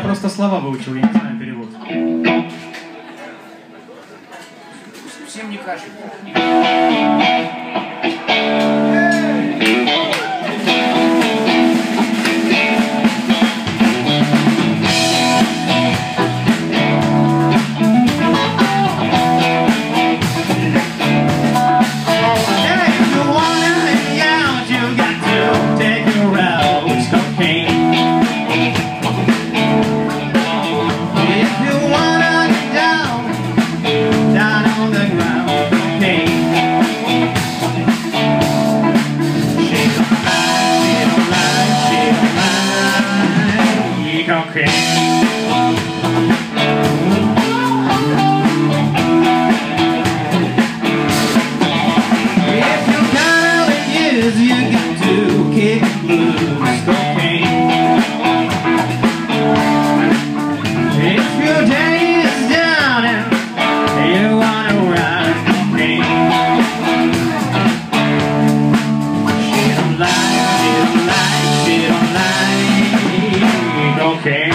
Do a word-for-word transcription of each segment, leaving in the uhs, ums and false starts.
просто слова выучил, я не знаю перевод. Всем не кашель. Okay. If you got all it is, you got to kick loose cocaine. If your day is down and you wanna ride cocaine, she don't like, she don't like, she don't like cocaine.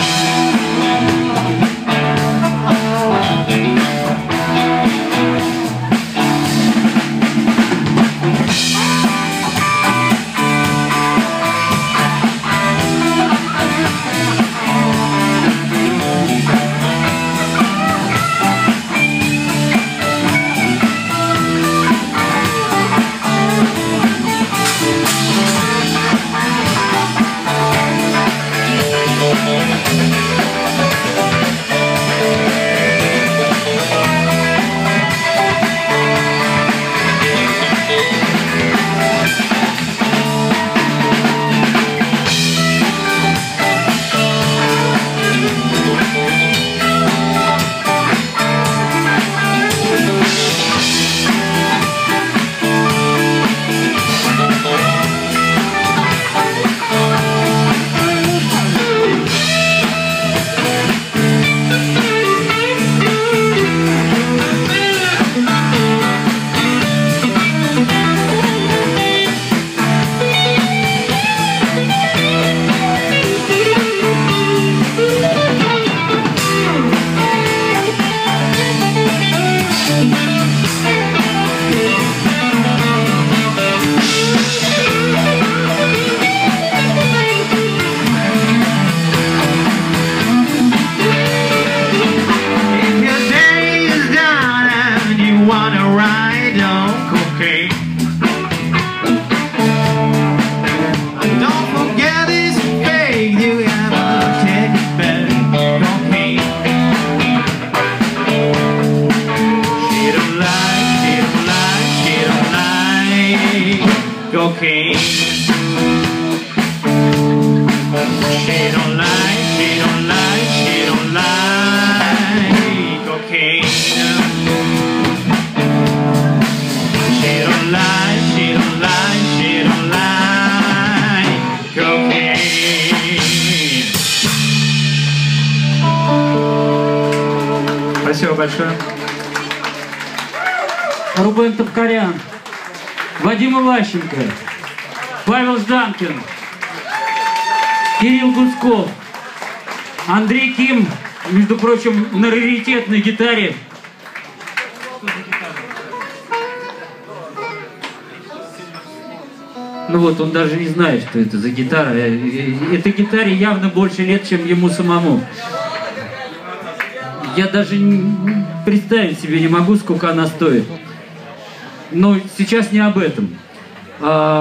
Wanna ride on cocaine? Don't forget it's fake. You gotta take it back. Cocaine. She don't like, she don't like, she don't like cocaine. She don't like, she don't like, she don't like cocaine. She don't like, she don't like, she don't like cocaine. Спасибо большое. Рубен Тавкарян, Вадим Иващенко, Павел Жданкин, Кирилл Гудсков, Андрей Ким, между прочим, на раритетной гитаре. Ну вот, он даже не знает, что это за гитара. Этой гитаре явно больше лет, чем ему самому. Я даже представить себе не могу, сколько она стоит. Но сейчас не об этом.